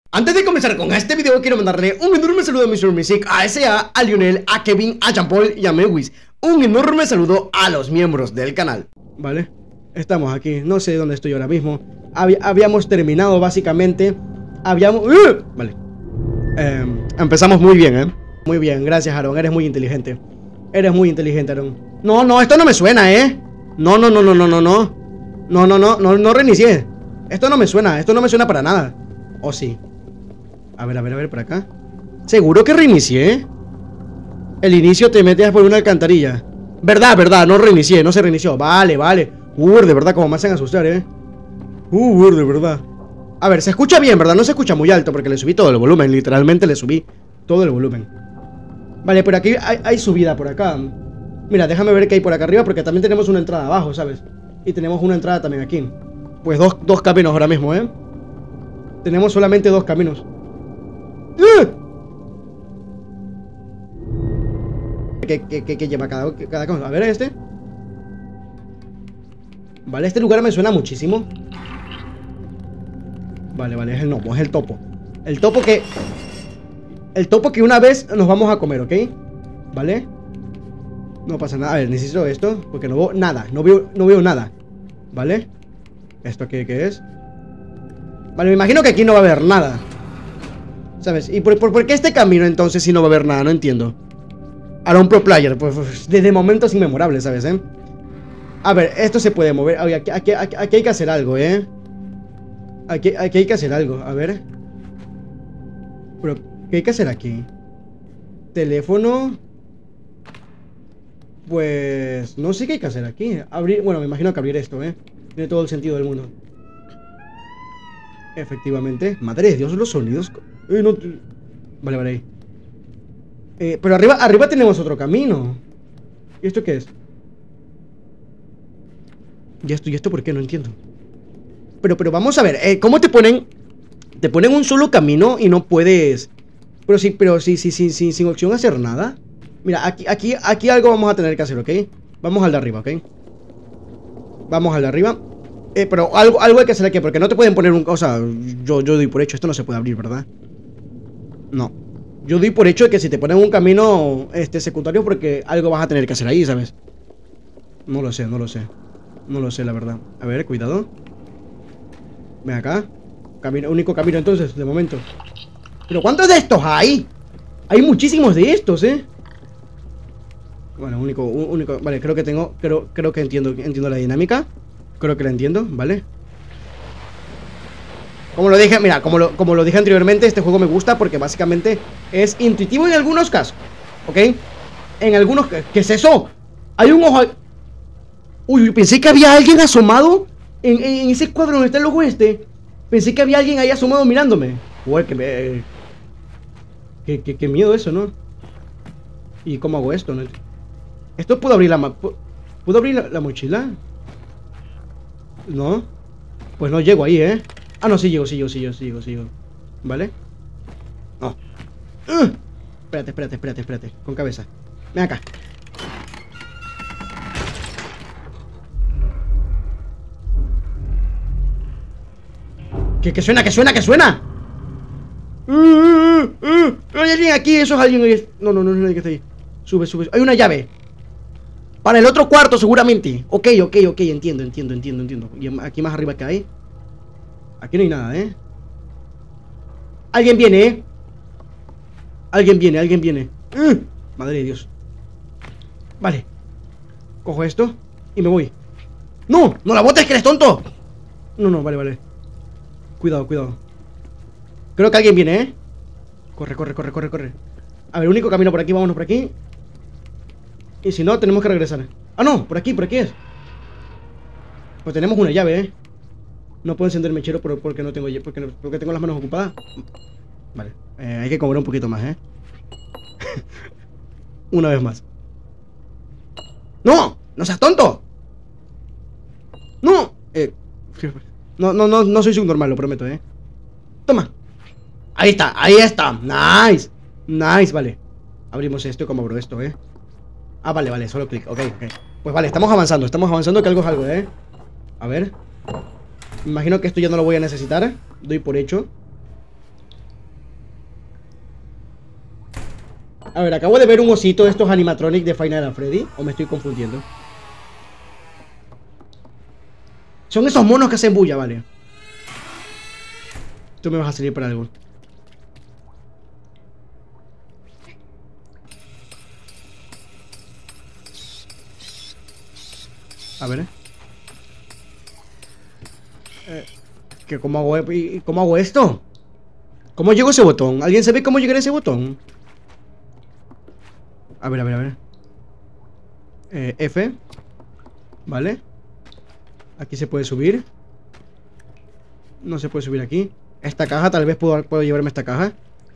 Antes de comenzar con este video, quiero mandarle un enorme saludo a Mr. Music, a S.A., a Lionel, a Kevin, a Jean Paul y a Mewis. Un enorme saludo a los miembros del canal. Vale, estamos aquí, no sé dónde estoy ahora mismo. Habíamos terminado básicamente. Vale. Empezamos muy bien, Muy bien, gracias Aaron, eres muy inteligente. Eres muy inteligente, Aaron. No, esto no me suena, No reinicié. Esto no me suena para nada. ¿O sí? A ver, por acá. ¿Seguro que reinicié? El inicio te metes por una alcantarilla. Verdad, no reinicié, no se reinició. Vale. De verdad, como me hacen asustar, de verdad. A ver, se escucha bien, ¿verdad? No se escucha muy alto porque le subí todo el volumen. Literalmente le subí todo el volumen. Vale, por aquí hay subida por acá. Mira, déjame ver qué hay por acá arriba, porque también tenemos una entrada abajo, ¿sabes? Y tenemos una entrada también aquí. Pues dos caminos ahora mismo, Tenemos solamente dos caminos. ¿Qué lleva cada cosa? A ver, este. Vale, este lugar me suena muchísimo. Vale, es el gnomo, es el topo. El topo que una vez nos vamos a comer, ¿ok? Vale. No pasa nada. A ver, necesito esto, porque no veo nada. No veo nada. ¿Vale? ¿Esto qué es? Vale, me imagino que aquí no va a haber nada, ¿sabes? ¿Y por qué este camino entonces si no va a haber nada? No entiendo. Ahora un pro player, pues desde momentos inmemorables, ¿sabes, A ver, esto se puede mover. Aquí hay que hacer algo, Aquí hay que hacer algo, a ver. Pero, ¿qué hay que hacer aquí? Teléfono. Pues no sé qué hay que hacer aquí. Abrir, bueno, me imagino que abrir esto, tiene todo el sentido del mundo. Efectivamente. Madre de Dios, los sonidos. No... Vale. Pero arriba tenemos otro camino. ¿Y esto qué es? ¿Y esto por qué? No entiendo. Pero vamos a ver, ¿cómo te ponen? Te ponen un solo camino y no puedes. Pero sí, sin opción a hacer nada. Mira, aquí algo vamos a tener que hacer, ¿ok? Vamos al de arriba, ¿ok? Vamos al de arriba. Pero algo hay que hacer aquí, porque no te pueden poner un... O sea, yo doy por hecho, esto no se puede abrir, ¿verdad? No. Yo doy por hecho de que si te ponen un camino secundario, porque algo vas a tener que hacer ahí, ¿sabes? No lo sé. No lo sé, la verdad. A ver, cuidado. Ven acá. Único camino entonces, de momento. ¿Pero cuántos de estos hay? Hay muchísimos de estos, Bueno, único. Vale, creo que entiendo la dinámica. Creo que la entiendo, ¿vale? Como lo dije, mira, como lo dije anteriormente, este juego me gusta porque básicamente es intuitivo en algunos casos, ¿ok? En algunos... ¿Qué es eso? Hay un ojo... Uy, pensé que había alguien asomado en ese cuadro donde está el ojo Pensé que había alguien ahí asomado mirándome. Uy, qué miedo eso, ¿no? ¿Y cómo hago esto, no? ¿Esto puedo abrir ¿Puedo abrir la mochila? No. Pues no llego ahí, Ah, no, sí llego. ¿Vale? No. Espérate. Con cabeza. Ven acá. ¿Qué suena? Hay alguien aquí, eso es alguien. No, no es nadie que está ahí. Sube. Hay una llave. Para el otro cuarto, seguramente. Ok, entiendo. Y aquí más arriba que hay. Aquí no hay nada, Alguien viene, Alguien viene. Madre de Dios. Vale. Cojo esto y me voy. ¡No! ¡No la botes, que eres tonto! No, vale. Cuidado. Creo que alguien viene, Corre. A ver, único camino por aquí, vámonos por aquí. Y si no, tenemos que regresar. Ah, no, por aquí es. Pues tenemos una llave, No puedo encender el mechero porque no tengo... Porque tengo las manos ocupadas. Vale, hay que cobrar un poquito más, Una vez más. ¡No! ¡No seas tonto! ¡No! No soy subnormal, lo prometo, Toma. Ahí está. Nice, vale. Abrimos esto. ¿Cómo abro esto, Ah, vale, solo clic, ok. Pues vale, estamos avanzando, que algo es algo, A ver. Me imagino que esto ya no lo voy a necesitar. Doy por hecho. A ver, acabo de ver un osito de estos animatronic de Final Freddy. ¿O me estoy confundiendo? Son esos monos que hacen bulla, vale. Tú me vas a salir para algo. A ver. ¿Cómo hago esto? ¿Cómo llego a ese botón? ¿Alguien sabe cómo llegar a ese botón? A ver, a ver, a ver. F. Vale. Aquí se puede subir. No se puede subir aquí. Esta caja, tal vez puedo llevarme esta caja.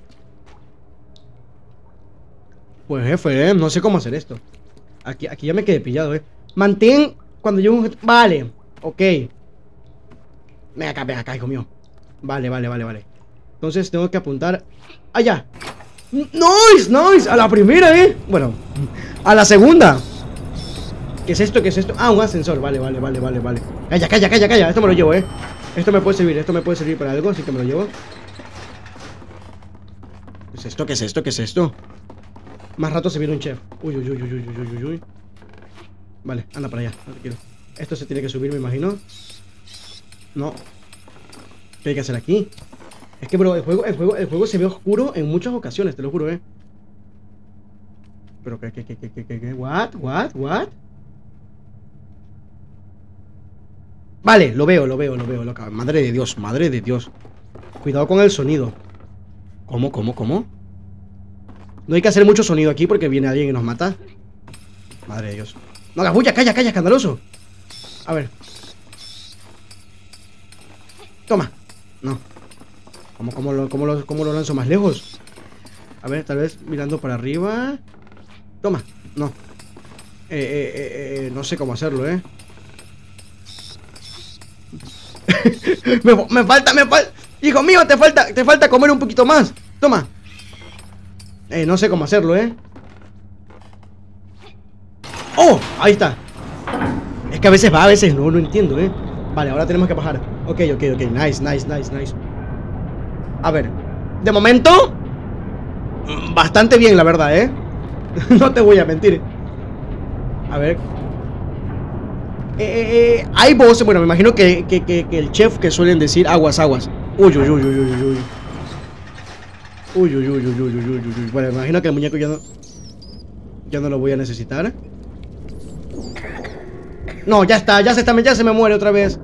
Pues F, no sé cómo hacer esto. Aquí ya me quedé pillado, Mantén cuando llevo un... Vale, ok. Ven acá, hijo mío. Vale. Entonces tengo que apuntar allá. Nice, a la primera, bueno, a la segunda. ¿Qué es esto? Ah, un ascensor, vale. Calla, esto me lo llevo, Esto me puede servir para algo, así que me lo llevo. ¿Qué es esto? Más rato se viene un chef. Uy. Vale, anda para allá, tranquilo. Esto se tiene que subir, me imagino. No. ¿Qué hay que hacer aquí? Es que, bro, el juego se ve oscuro en muchas ocasiones, te lo juro, Pero, ¿qué? What? Vale, lo veo. Madre de Dios. Cuidado con el sonido. ¿Cómo? No hay que hacer mucho sonido aquí porque viene alguien y nos mata. Madre de Dios. No hagas bulla, calla, escandaloso. A ver. Toma. No. ¿Cómo lo lanzo más lejos? A ver, tal vez mirando para arriba. Toma. No. No sé cómo hacerlo, me falta. Hijo mío, te falta comer un poquito más. Toma. No sé cómo hacerlo, ¡Oh! Ahí está. Es que a veces va, a veces no entiendo, Vale, ahora tenemos que bajar. Ok. Nice. A ver. De momento bastante bien, la verdad, No te voy a mentir. A ver. Hay voces, bueno, me imagino que el chef que suelen decir aguas. Uy. Bueno, me imagino que el muñeco ya no lo voy a necesitar. No, ya se me muere otra vez.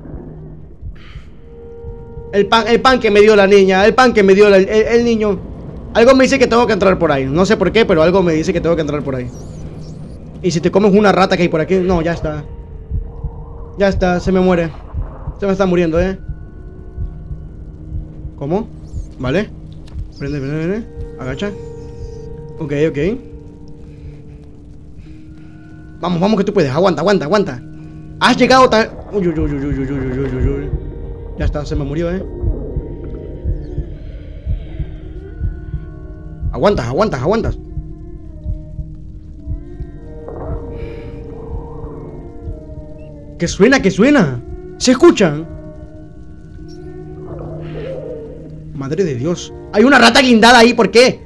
El pan que me dio la niña, el pan que me dio el niño. Algo me dice que tengo que entrar por ahí. No sé por qué, pero algo me dice que tengo que entrar por ahí. Y si te comes una rata que hay por aquí, no, ya está. Ya está, se me muere. Se me está muriendo, ¿Cómo? Vale. Prende. Agacha. Ok. Vamos que tú puedes. Aguanta. Has llegado tan... Uy. Ya está, se me murió, Aguantas. ¿Qué suena? ¿Se escuchan? Madre de Dios. Hay una rata guindada ahí, ¿por qué?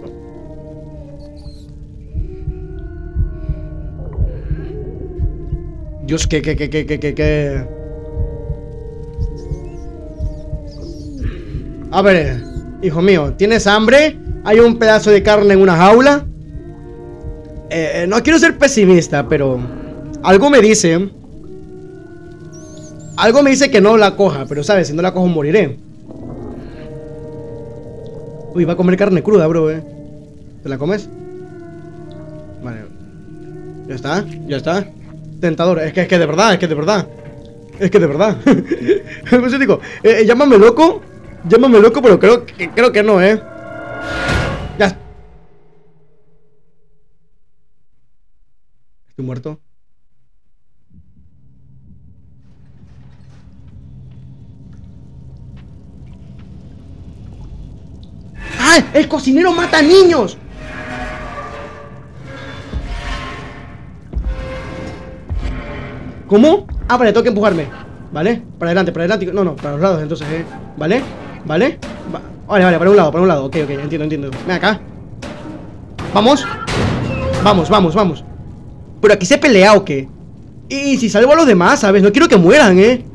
Dios, ¿qué? A ver, hijo mío, ¿tienes hambre? Hay un pedazo de carne en una jaula. No quiero ser pesimista, pero algo me dice que no la coja, pero sabes, si no la cojo moriré. Uy, va a comer carne cruda, bro, ¿Te la comes? Vale. Ya está. Tentador, es que de verdad. Pues yo digo, llámame loco, pero creo que no, Ya. Estoy muerto. ¡Ah! ¡El cocinero mata niños! ¿Cómo? Ah, vale, tengo que empujarme. ¿Vale? Para adelante. No, para los lados, entonces, ¿Vale? Vale, para un lado. Ok, entiendo. Ven acá. Vamos. Vamos, vamos, vamos. Pero aquí se pelea o qué. Y si salvo a los demás, ¿sabes? No quiero que mueran,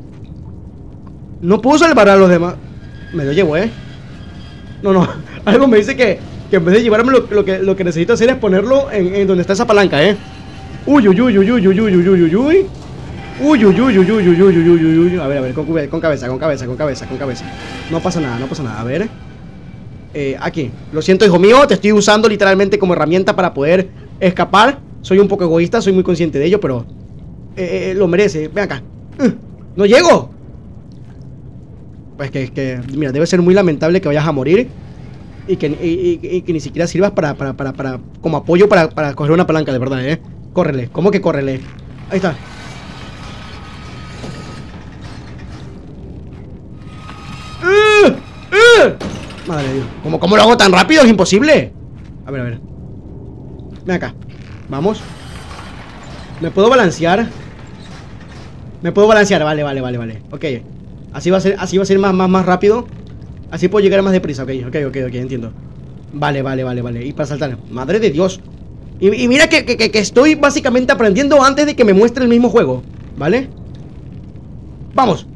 No puedo salvar a los demás. Me lo llevo, No, no. Algo me dice que en vez de llevarme lo que necesito hacer es ponerlo en donde está esa palanca, Uy, uy, uy, uy, uy, uy, uy, uy, uy, uy. Uy, uy, uy, uy, uy, uy, uy, uy, uy, uy. A ver, con cabeza, con cabeza, con cabeza, con cabeza. No pasa nada, no pasa nada. A ver. Aquí. Lo siento, hijo mío. Te estoy usando literalmente como herramienta para poder escapar. Soy un poco egoísta, soy muy consciente de ello, pero lo merece. Ven acá. ¡No llego! Pues que, mira, debe ser muy lamentable que vayas a morir y que ni siquiera sirvas para como apoyo para coger una palanca, de verdad, Córrele, ¿cómo que córrele? Ahí está. Madre de Dios. ¿Cómo lo hago tan rápido? Es imposible. A ver, a ver. Ven acá. Vamos. ¿Me puedo balancear? Me puedo balancear, vale, vale, vale, vale. Ok. Así va a ser más rápido. Así puedo llegar más deprisa, ok, entiendo. Vale, vale, vale, vale. Y para saltar, madre de Dios. Y mira que estoy básicamente aprendiendo antes de que me muestre el mismo juego, ¿vale? ¡Vamos!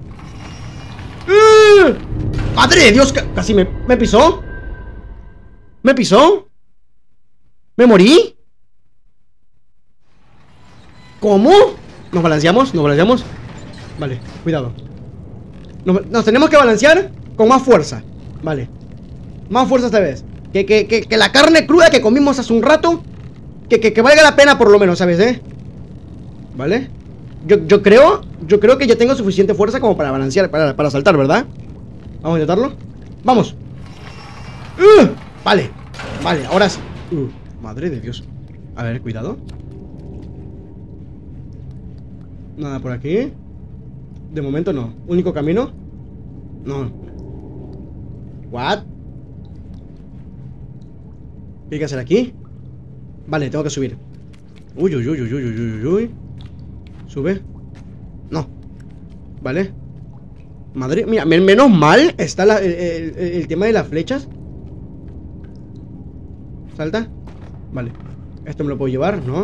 ¡Madre de Dios! Casi me pisó. ¿Me pisó? ¿Me morí? ¿Cómo? ¿Nos balanceamos? ¿Nos balanceamos? Vale, cuidado. Nos tenemos que balancear con más fuerza. Vale. Más fuerza esta vez. Que la carne cruda que comimos hace un rato que valga la pena por lo menos, ¿sabes, ¿Vale? Yo creo que ya tengo suficiente fuerza como para balancear, para saltar, ¿verdad? Vamos a intentarlo. ¡Vamos! Vale, vale, ahora sí. Madre de Dios. A ver, cuidado. Nada por aquí. De momento no. Único camino. No. What? ¿Qué hay que hacer aquí? Vale, tengo que subir. Uy, uy, uy, uy, uy, uy, uy, uy. Sube. No. Vale. Madre mía, menos mal está el tema de las flechas. Salta. Vale. Esto me lo puedo llevar, ¿no?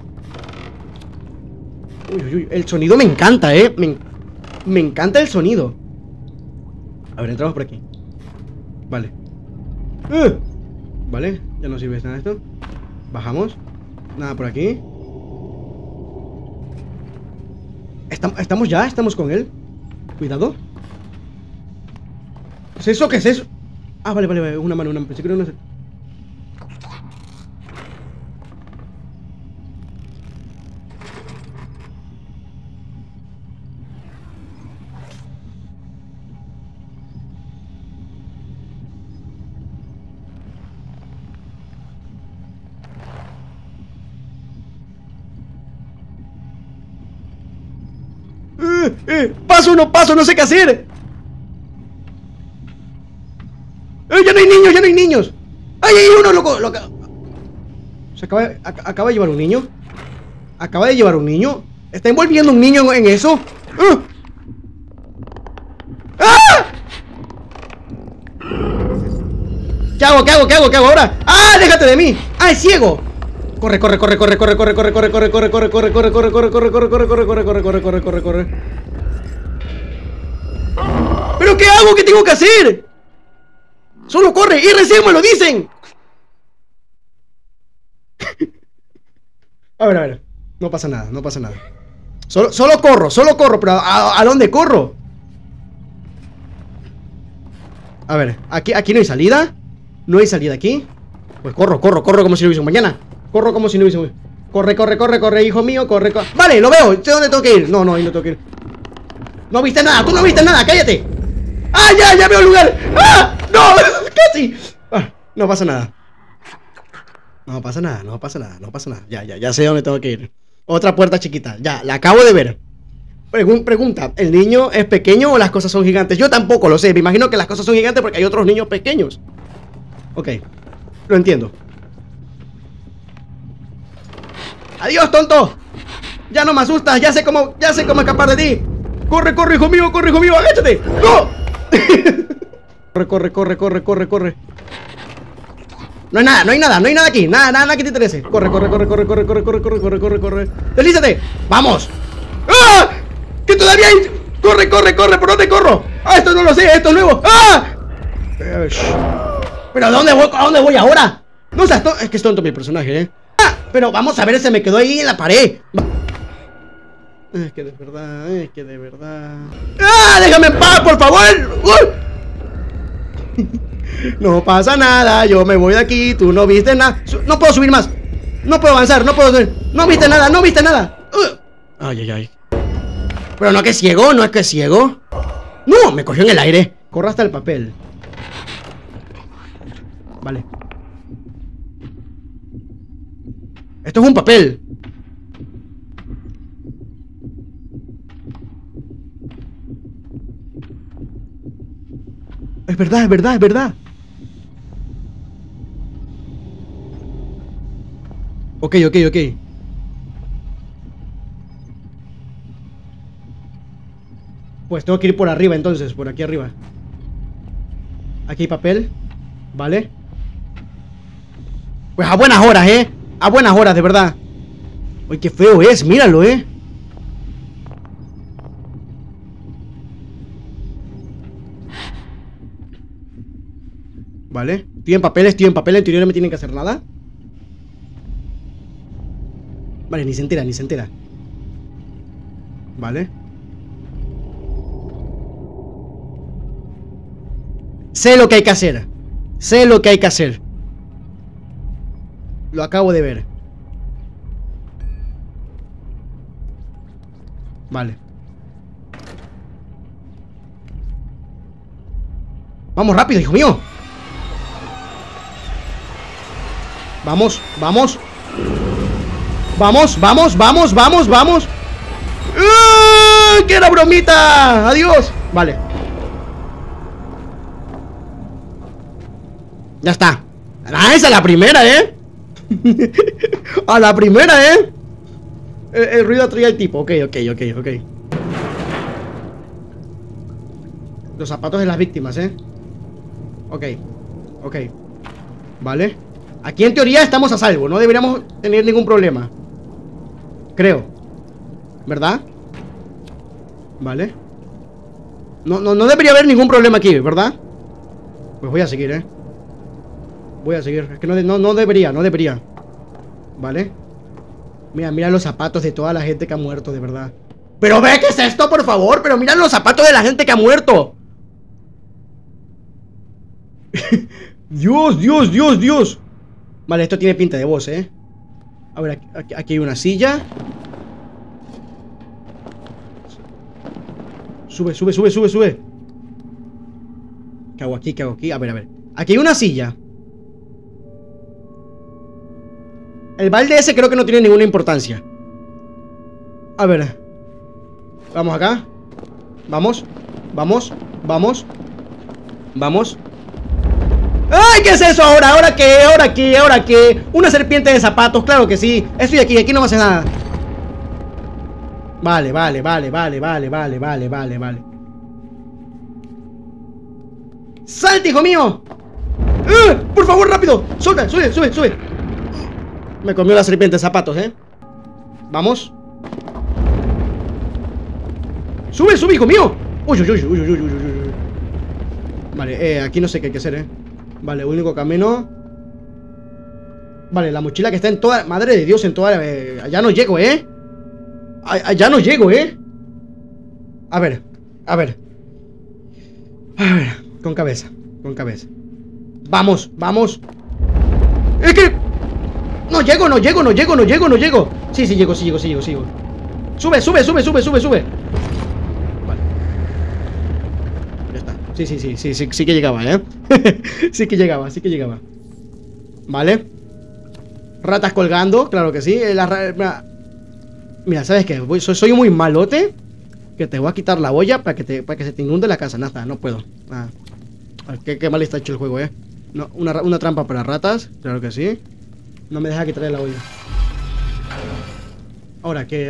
Uy, uy, uy. El sonido me encanta, me encanta el sonido. A ver, entramos por aquí. Vale. Vale, ya no sirve nada esto. Bajamos. Nada por aquí. Estamos ya, estamos con él. Cuidado. ¿Qué es eso? ¿Qué es eso? Ah, vale, vale, vale. Una mano. Pensé que era una... Paso, no sé qué hacer. Ya no hay niños, ya no hay niños. ¡Ay, hay uno, loco! Se acaba de llevar un niño. Acaba de llevar un niño. ¿Está envolviendo un niño en eso? ¡Ah! ¿Qué hago ahora? ¡Ah, déjate de mí! ¡Ah, es ciego! Corre. ¿Pero qué hago? ¿Qué tengo que hacer? Solo corre y recién me lo dicen. A ver. No pasa nada. Solo corro, pero ¿a dónde corro? A ver, aquí no hay salida. No hay salida aquí. Pues corro como si no hubiese un mañana. Corro como si no hubiese un... Corre, hijo mío, corre. Vale, lo veo, sé dónde tengo que ir. No, ahí no tengo que ir. No viste nada, tú no viste nada, cállate. ¡Ah, ya veo el lugar! ¡Ah! ¡No! ¡Casi! No pasa nada. No pasa nada. Ya sé dónde tengo que ir. Otra puerta chiquita, ya, la acabo de ver. Pregunta, ¿el niño es pequeño o las cosas son gigantes? Yo tampoco lo sé, me imagino que las cosas son gigantes porque hay otros niños pequeños. Ok, lo entiendo. ¡Adiós, tonto! Ya no me asustas, ya sé cómo escapar de ti. Corre, hijo mío, agáchate. ¡No! Corre. No hay nada, no hay nada, no hay nada aquí. Nada que te interese. Corre. Deslízate. ¡Vamos! ¡Ah! ¡Que todavía hay! ¡Corre! ¿Por dónde corro? ¡Ah! Esto no lo sé, esto es nuevo. ¡Ah! ¿Pero a dónde voy ahora? No seas es que es tonto mi personaje, ¡Ah! Pero vamos a ver, se me quedó ahí en la pared. Es que de verdad. ¡Ah! ¡Déjame en paz, por favor! No pasa nada, yo me voy de aquí. Tú no viste nada. No puedo subir más. No puedo avanzar, no puedo subir. No viste nada. Ay. Pero no es que es ciego, No, me cogió en el aire. Corro hasta el papel. Vale. Esto es un papel. Es verdad. Ok. Pues tengo que ir por arriba entonces, por aquí arriba. Aquí hay papel. Vale. Pues a buenas horas, a buenas horas, de verdad. Uy, qué feo es, míralo, Vale, estoy en papel, en teoría no me tienen que hacer nada. Vale, ni se entera. Vale. Sé lo que hay que hacer. Lo acabo de ver. Vale. Vamos rápido, hijo mío. Vamos. ¡Que era bromita! ¡Adiós! Vale. Ya está. ¡Ah, esa es la primera, A la primera, El ruido atraía al tipo. Ok. Los zapatos de las víctimas, Ok. Vale. Aquí en teoría estamos a salvo. No deberíamos tener ningún problema. Creo. ¿Verdad? Vale. No debería haber ningún problema aquí, ¿verdad? Pues voy a seguir, Es que no debería. Vale. Mira los zapatos de toda la gente que ha muerto, de verdad. Pero ve, ¿qué es esto, por favor? Pero mira los zapatos de la gente que ha muerto. Dios. Vale, esto tiene pinta de boss, A ver, aquí hay una silla. Sube. ¿Qué hago aquí? A ver. Aquí hay una silla. El balde ese creo que no tiene ninguna importancia. A ver. Vamos acá. Vamos. ¡Ay! ¿Qué es eso ahora? ¿Ahora qué? Una serpiente de zapatos, claro que sí. Estoy aquí no me hace nada. Vale. ¡Salte, hijo mío! ¡Por favor, rápido! ¡Suelta! ¡Sube! Me comió la serpiente de zapatos, Vamos. ¡Sube, hijo mío! ¡Uy! Vale, aquí no sé qué hay que hacer, Vale, único camino. Vale, la mochila que está en toda... Madre de Dios, en toda... allá no llego, allá no llego, A ver. Con cabeza. Vamos. Es que... No llego. Sí, llego. Sube. Vale. Ya está. Sí que llegaba, sí que llegaba. Vale. Ratas colgando, claro que sí. Mira, ¿sabes qué? Soy muy malote. Que te voy a quitar la olla para que se te inunde la casa. Nada, no puedo. Qué mal está hecho el juego, No, una trampa para ratas, claro que sí. No me deja quitarle la olla. ¿Ahora qué?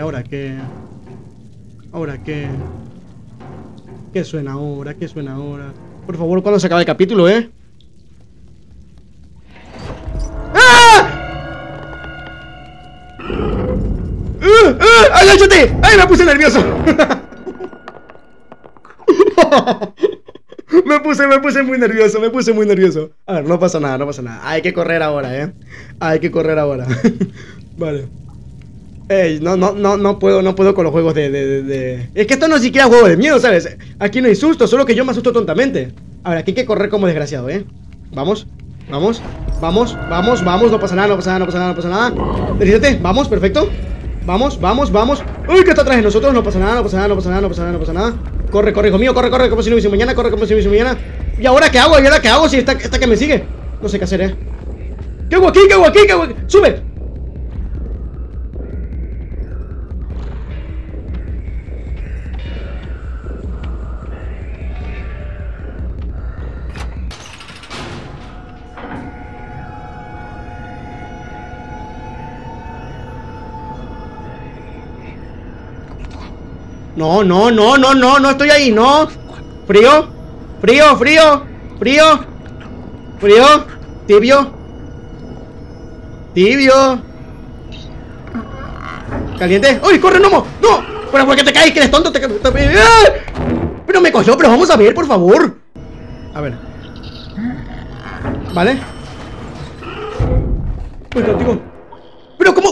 ¿Qué suena ahora? Por favor, ¿cuándo se acaba el capítulo, ¡Agáchate! ¡Ay, me puse nervioso! Me puse muy nervioso. A ver, no pasa nada. Hay que correr ahora, Hay que correr ahora. Vale. Ey, no puedo con los juegos de... Es que esto no es siquiera juego de miedo, ¿sabes? Aquí no hay susto, solo que yo me asusto tontamente. A ver, aquí hay que correr como desgraciado, Vamos. No pasa nada. Deslízate, vamos, perfecto. Vamos. Uy, que está atrás de nosotros, no pasa nada. Corre, hijo mío, corre como si no hubiese mañana, ¿Y ahora qué hago? Si esta que me sigue. No sé qué hacer, ¿Qué hago aquí? ¡Sube! No estoy ahí, no. Frío. Tibio. Caliente. ¡Uy, corre, no! Pero ¿por qué te caes? Que eres tonto. Pero me cogió, pero vamos a ver, por favor. A ver. Vale. Pues contigo. Pero ¿cómo?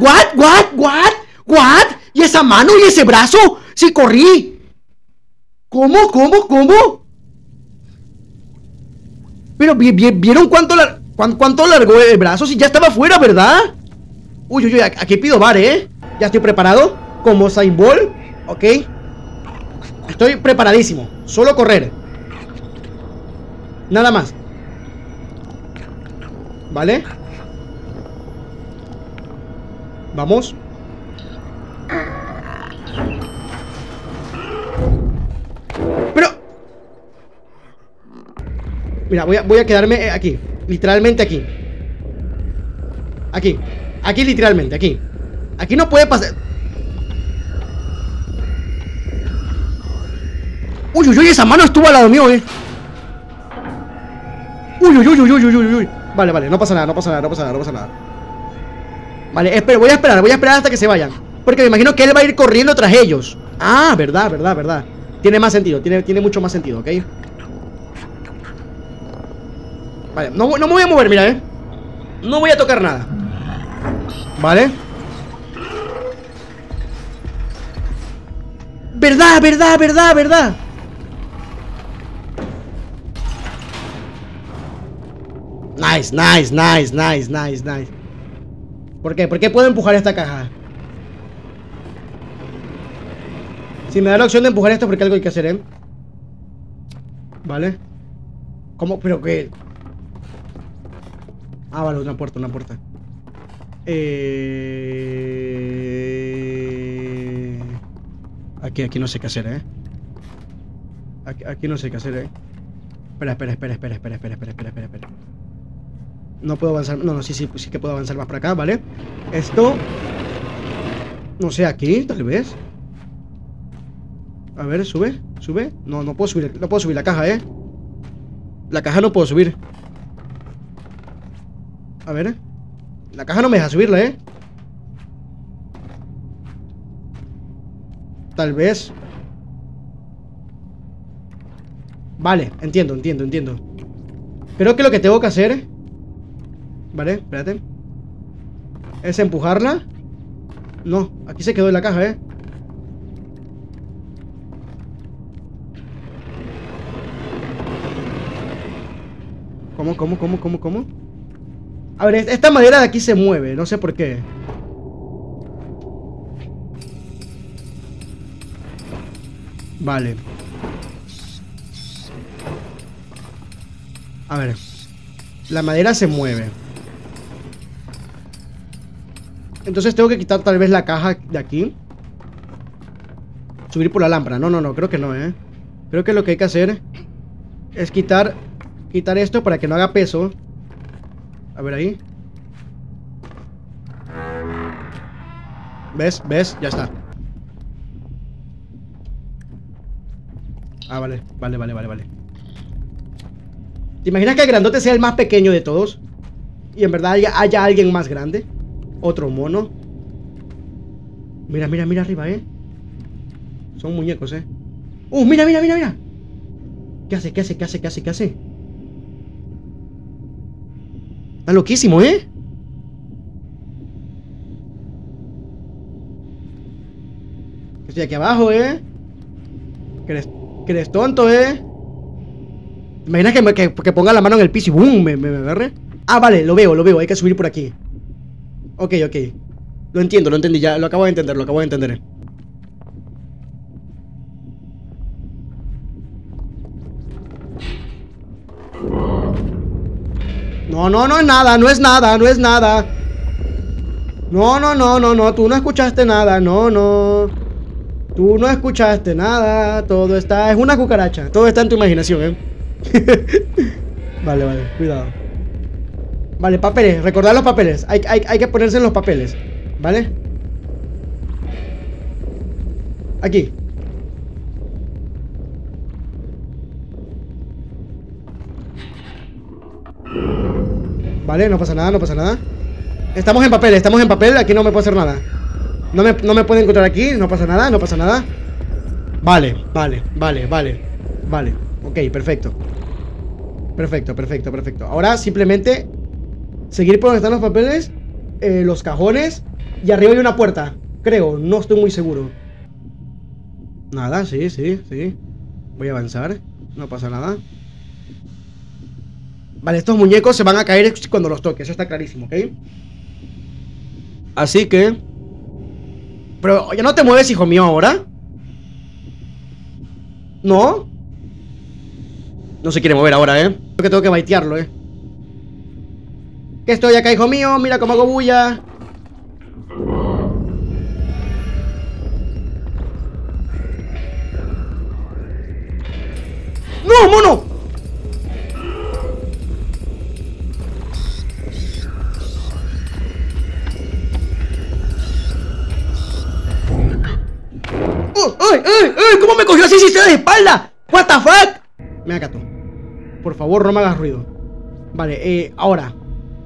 ¿What? ¿Y esa mano y ese brazo? ¡Sí, corrí! ¿Cómo? Pero ¿vieron cuánto largó el brazo? Si ya estaba fuera, ¿verdad? Uy, aquí pido bar, Ya estoy preparado. Como Usain Bolt. Ok. Estoy preparadísimo. Solo correr. Nada más. ¿Vale? Vamos. Pero... Mira, voy a quedarme aquí. Literalmente aquí. Aquí literalmente, aquí. Aquí no puede pasar. Uy, esa mano estuvo al lado mío, Uy. Vale, no pasa nada. Vale, voy a esperar hasta que se vayan. Porque me imagino que él va a ir corriendo tras ellos. Ah, verdad. Tiene más sentido, tiene mucho más sentido, ¿ok? Vale, no me voy a mover, mira, No voy a tocar nada. Vale. Verdad. Nice. ¿Por qué? ¿Por qué puedo empujar esta caja? Si me da la opción de empujar esto, porque algo hay que hacer, Vale. ¿Cómo? ¿Pero qué? Ah, vale, una puerta. Aquí no sé qué hacer, Aquí no sé qué hacer, Espera. No puedo avanzar. No, sí que puedo avanzar más para acá, ¿vale? Esto... No sé, aquí, tal vez. A ver, sube. No puedo subir la caja, La caja no puedo subir. A ver. La caja no me deja subirla, Tal vez. Vale, entiendo. Creo que lo que tengo que hacer... Vale, espérate. Es empujarla. No, aquí se quedó en la caja, ¿Cómo? A ver, esta madera de aquí se mueve, no sé por qué. Vale. A ver. La madera se mueve. Entonces tengo que quitar tal vez la caja de aquí. Subir por la lámpara. No, creo que no, Creo que lo que hay que hacer es quitar esto para que no haga peso. A ver ahí. ¿Ves? Ya está. Ah, vale. ¿Te imaginas que el grandote sea el más pequeño de todos? Y en verdad haya alguien más grande. Otro mono. Mira, mira, mira arriba, Son muñecos, mira, mira, mira, mira. ¿Qué hace? ¿Qué hace? ¿Qué hace? ¿Qué hace? ¿Qué hace? Está loquísimo, Estoy aquí abajo, Que eres tonto, Imaginas que ponga la mano en el piso y ¡boom! Me agarre. Ah, vale, lo veo, hay que subir por aquí. Ok, ok. Lo entiendo, lo entendí, ya lo acabo de entender, lo acabo de entender. No, no, no es nada, no es nada, no es nada. No, no, no, no, no, tú no escuchaste nada, no, no. Tú no escuchaste nada, todo está... Es una cucaracha, todo está en tu imaginación, Vale, vale, cuidado. Vale, papeles, recordad los papeles. Hay que ponerse en los papeles, ¿vale? Aquí. Vale, no pasa nada, no pasa nada. Estamos en papel, aquí no me puedo hacer nada. No me puede encontrar aquí, no pasa nada, no pasa nada. Vale, vale, vale, vale. Vale, ok, perfecto. Perfecto, perfecto, perfecto. Ahora simplemente seguir por donde están los papeles, los cajones. Y arriba hay una puerta, creo, no estoy muy seguro. Nada, sí, sí, sí. Voy a avanzar, no pasa nada. Vale, estos muñecos se van a caer cuando los toque, eso está clarísimo, ¿ok? Así que... Pero, ¿ya no te mueves, hijo mío, ahora? ¿No? No se quiere mover ahora, Creo que tengo que baitearlo, Que estoy acá, hijo mío, mira cómo hago bulla. ¡No, mono! ¡Ay, ay, ay! ¿Cómo me cogió así si estoy de espalda? ¿What the fuck? Me acato. Por favor, no me hagas ruido. Vale, ahora.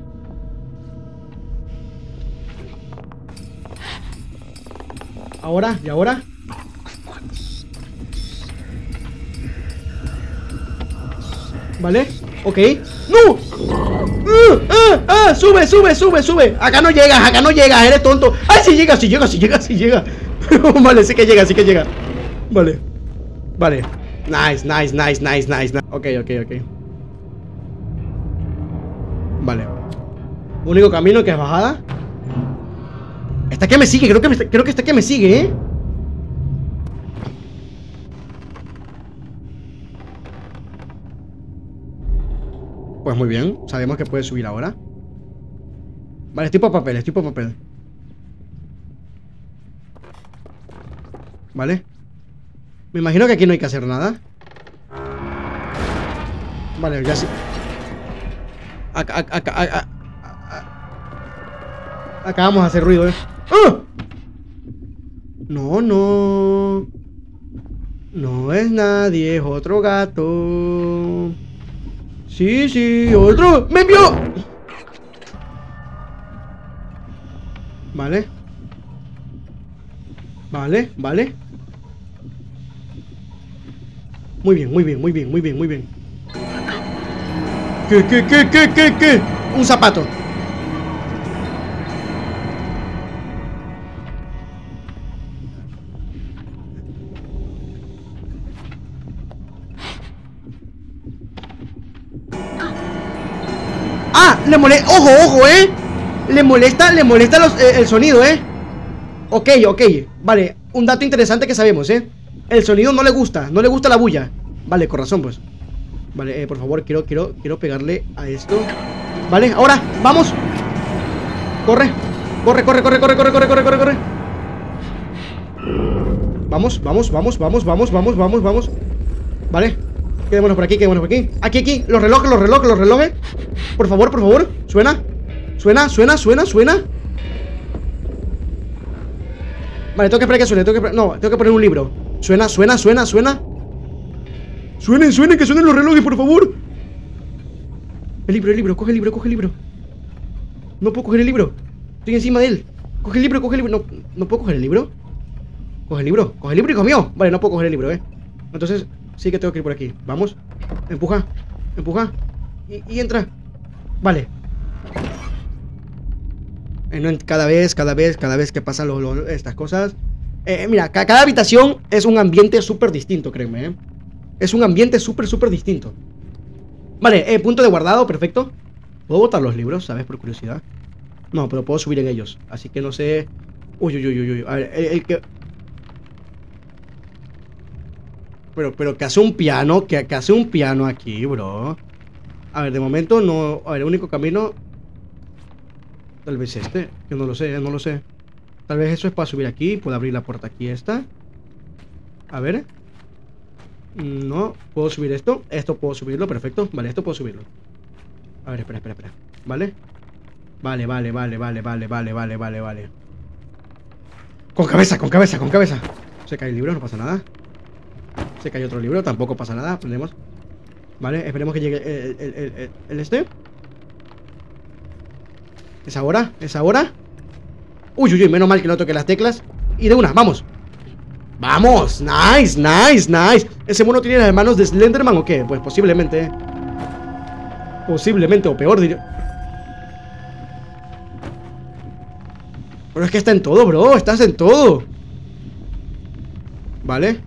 Ahora, y ahora. Vale, ok. ¡No! ¡Sube, sube, sube, sube! Acá no llegas, eres tonto. ¡Ay, sí llega, sí llega, sí llega, sí llega! Vale, sí que llega, sí que llega. Vale. Vale. Nice, nice, nice, nice, nice. Ok, ok, ok. Vale. Único camino que es bajada. Esta que me sigue, creo que esta que me sigue, Pues muy bien, sabemos que puede subir ahora. Vale, estoy por papel, estoy por papel. Vale. Me imagino que aquí no hay que hacer nada. Vale, ya sí. Acá vamos a hacer ruido, ¡Ah! No, no. No es nadie, es otro gato. Sí, sí, otro. ¡Me envió! Vale. Vale, vale. Muy bien, muy bien, muy bien, muy bien, muy bien. ¿Qué? Un zapato. ¡Ah! Le molesta. ¡Ojo, ojo, Le molesta el sonido, Ok, ok. Vale, un dato interesante que sabemos, El sonido no le gusta la bulla. Vale, con razón, pues. Vale, por favor, quiero pegarle a esto. Vale, ahora, vamos. Corre. Corre. Vamos. Vale. Quedémonos por aquí, Aquí. Los relojes. Por favor. Suena. Vale, tengo que esperar que suene, no, tengo que poner un libro. Suena. Suenen, que suenen los relojes, por favor. El libro, coge el libro. No puedo coger el libro. Estoy encima de él. Coge el libro, coge el libro. No, no puedo coger el libro. Coge el libro, hijo mío. Vale, no puedo coger el libro, Entonces, sí que tengo que ir por aquí. Vamos. Empuja, empuja. Y entra. Vale. Cada vez que pasan estas cosas. Mira, cada habitación es un ambiente súper distinto, créeme, Es un ambiente súper distinto. Vale, punto de guardado, perfecto. ¿Puedo botar los libros, sabes, por curiosidad? No, pero puedo subir en ellos. Así que no sé. Uy. A ver, el que... Pero que hace un piano, que hace un piano aquí, bro. A ver, de momento no. A ver, el único camino. Tal vez este. Que no lo sé, no lo sé. Tal vez eso es para subir aquí. Puedo abrir la puerta aquí esta. A ver. No, puedo subir esto. Esto puedo subirlo, perfecto. Vale, esto puedo subirlo. A ver, espera. ¿Vale? Vale. Con cabeza. Se cae el libro, no pasa nada. Se cae otro libro, tampoco pasa nada. Aprendemos. Vale, esperemos que llegue el este. ¿Es ahora? Uy, menos mal que no toque las teclas. Y de una, vamos. ¡Vamos! ¡Nice! ¿Ese mono tiene las manos de Slenderman o qué? Pues posiblemente. Posiblemente, o peor, diría. Pero es que está en todo, bro. Estás en todo. Vale.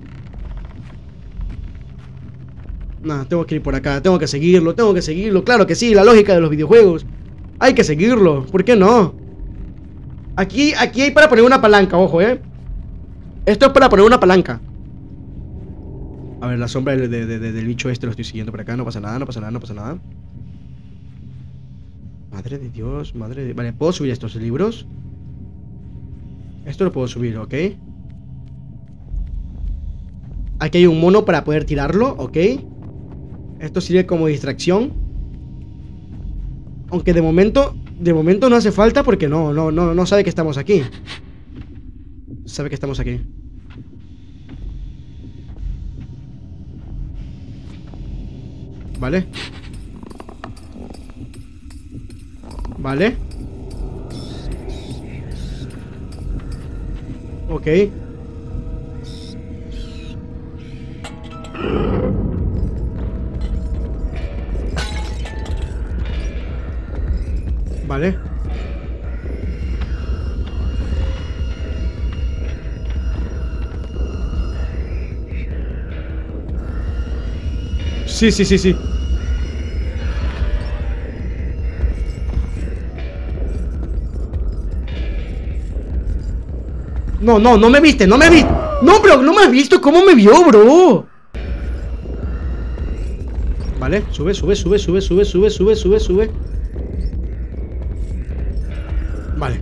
Nada, tengo que ir por acá. Tengo que seguirlo. Claro que sí, la lógica de los videojuegos. Hay que seguirlo. ¿Por qué no? Aquí hay para poner una palanca, ojo, Esto es para poner una palanca. A ver, la sombra del bicho este lo estoy siguiendo por acá. No pasa nada. Madre de Dios, Vale, ¿puedo subir estos libros? Esto lo puedo subir, ¿ok? Aquí hay un mono para poder tirarlo, ¿ok? Esto sirve como distracción. Aunque de momento no hace falta porque no sabe que estamos aquí. Sabe que estamos aquí. Vale. Ok. Vale. Sí. No me viste. No, bro, no me has visto. ¿Cómo me vio, bro? Vale, sube. Vale.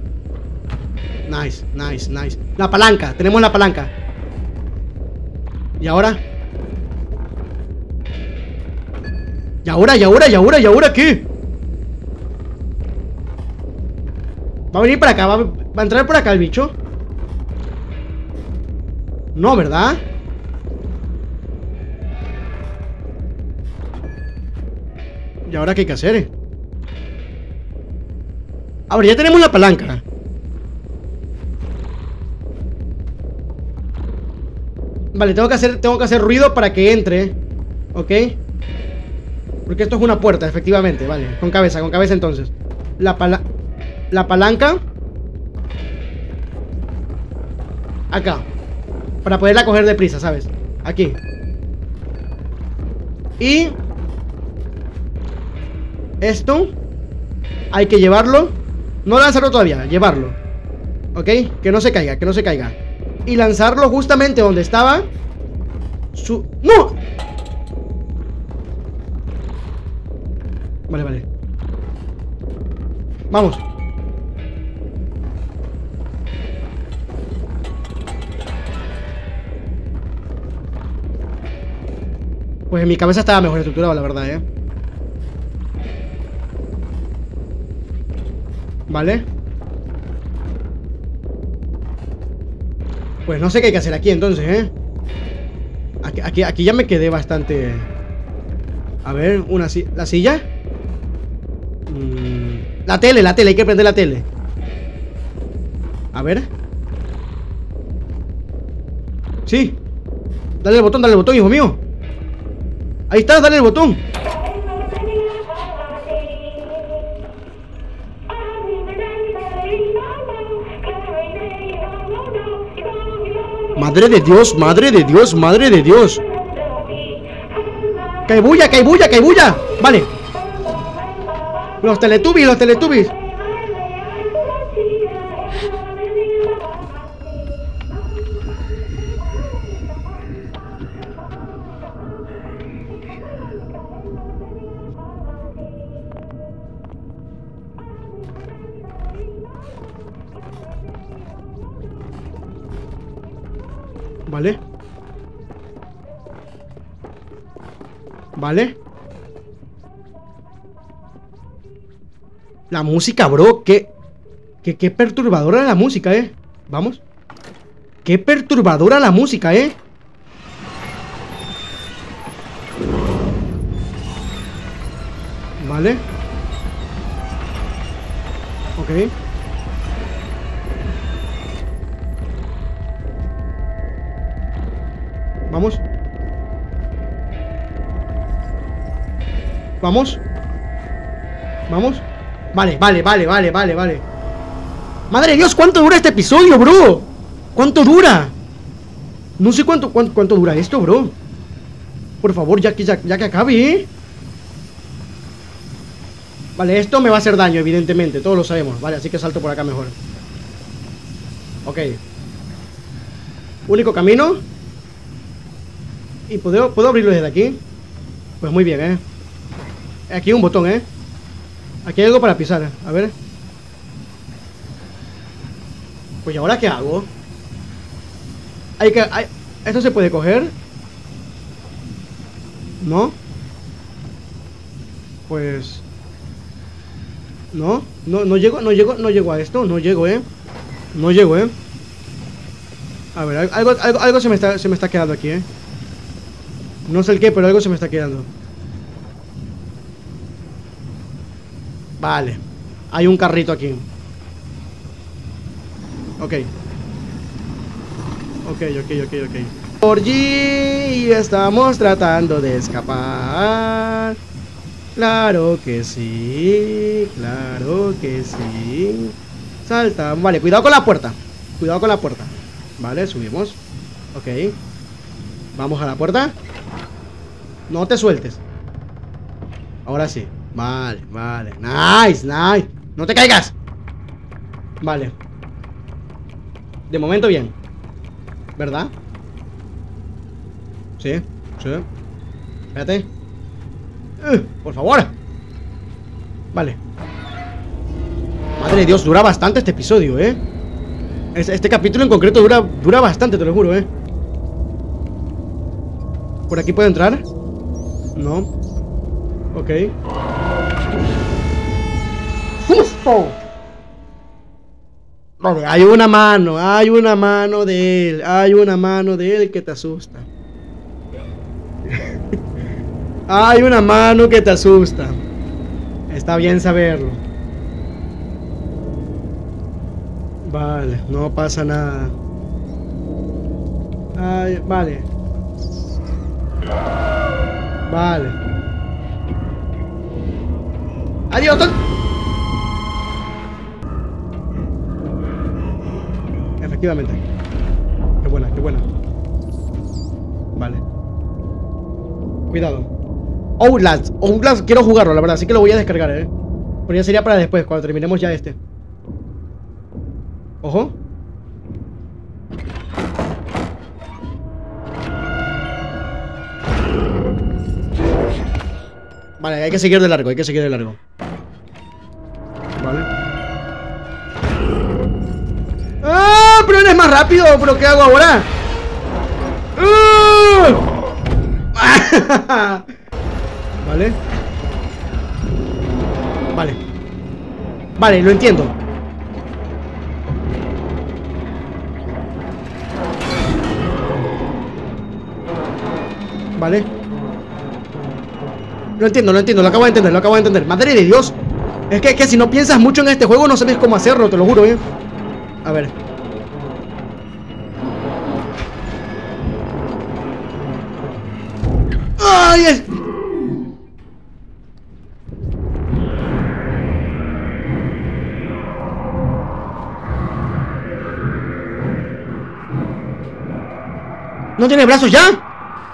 Nice. La palanca, tenemos la palanca. ¿Y ahora? ¿Y ahora qué? ¿Va a venir para acá? ¿Va a entrar por acá el bicho? No, ¿verdad? ¿Y ahora qué hay que hacer? A ver, ya tenemos la palanca. Vale, tengo que hacer ruido para que entre. ¿Ok? Porque esto es una puerta, efectivamente. Vale, con cabeza entonces. La palanca. Acá. Para poderla coger deprisa, ¿sabes? Aquí. Y esto hay que llevarlo. No lanzarlo todavía, llevarlo. ¿Ok? Que no se caiga. Y lanzarlo justamente donde estaba ¡No! Vale. Vamos. Pues en mi cabeza estaba mejor estructurado, la verdad, Vale. Pues no sé qué hay que hacer aquí entonces, Aquí ya me quedé bastante. A ver, ¿la silla? La tele, hay que prender la tele. A ver. Sí. Dale el botón, hijo mío. Ahí está, dale el botón. Madre de Dios, madre de Dios, madre de Dios. ¡Que hay bulla, que hay bulla, que hay bulla! Vale. Los teletubbies, los teletubbies. Vale. Vale. La música, bro. Qué perturbadora la música, Vamos. Qué perturbadora la música, Vale. Ok. Vamos. Vamos. Vamos. Vale. Madre de Dios, ¿cuánto dura este episodio, bro? ¿Cuánto dura? No sé cuánto dura esto, bro. Por favor, ya que acabe, Vale, esto me va a hacer daño, evidentemente. Todos lo sabemos, vale, así que salto por acá mejor. Ok. Único camino. ¿Y puedo abrirlo desde aquí? Pues muy bien, Aquí hay un botón, Aquí hay algo para pisar, a ver. Pues ¿y ahora qué hago? ¿Esto se puede coger? ¿No? Pues... No llego a esto, no llego, No llego, A ver, algo se me está quedando aquí, No sé el qué, pero algo se me está quedando. Vale. Hay un carrito aquí. Ok. Por allí estamos tratando de escapar. Claro que sí. Salta. Vale, cuidado con la puerta. Vale, subimos. Ok. Vamos a la puerta. No te sueltes. Ahora sí. Vale. Nice. No te caigas. Vale. De momento bien. ¿Verdad? Sí. Espérate. Por favor. Vale. Madre de Dios, dura bastante este episodio, Este capítulo en concreto dura bastante, te lo juro, ¿Por aquí puedo entrar? No. Ok. ¡Susto! Vale, hay una mano de él. Hay una mano de él que te asusta. Hay una mano que te asusta. Está bien saberlo. Vale, no pasa nada. Ay, vale. Adiós. Efectivamente. Qué buena. Vale. Cuidado. Outlast quiero jugarlo, la verdad, así que lo voy a descargar, pero ya sería para después, cuando terminemos ya este. Ojo. Vale, hay que seguir de largo, Vale. ¡Ah! Pero eres más rápido, pero ¿qué hago ahora? Vale, lo entiendo. Vale. Lo entiendo, lo acabo de entender. Madre de Dios. Es que si no piensas mucho en este juego no sabes cómo hacerlo, te lo juro, A ver. ¡Ay! ¿No tiene brazos ya?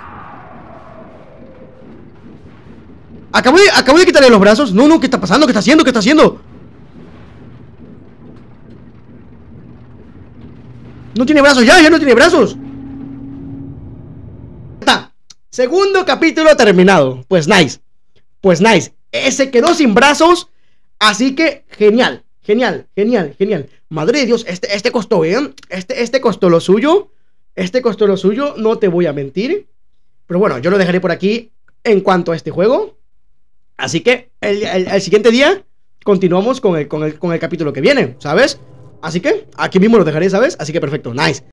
Acabo de quitarle los brazos. No, no, ¿qué está pasando? ¿Qué está haciendo? ¿Qué está haciendo? No tiene brazos ya, ya no tiene brazos. Está. Segundo capítulo terminado. Pues nice. Pues nice. Se quedó sin brazos. Así que genial. Genial, genial, genial. Madre de Dios, este costó, ¿eh? Este costó lo suyo. Este costó lo suyo, no te voy a mentir. Pero bueno, yo lo dejaré por aquí en cuanto a este juego. Así que el siguiente día continuamos con el capítulo que viene, ¿sabes? Así que aquí mismo lo dejaré, ¿sabes? Así que perfecto, nice.